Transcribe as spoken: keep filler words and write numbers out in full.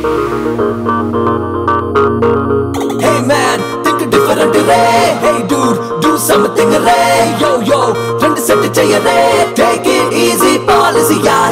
Hey man, think different ray. Hey dude, do something ray. Yo yo, friend set chaya ray. Take it easy policy ya.